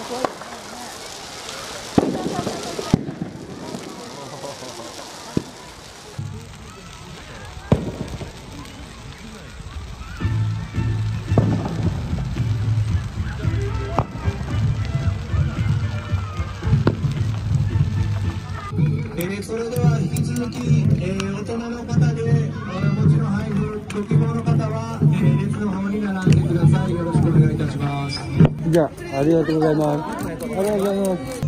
それでは引き続き、大人の方で、お餅の配布ご希望の方は、列の方に並んでください。よろしくお願いいたします。 じゃあ、ありがとうございます。ありがとうございます。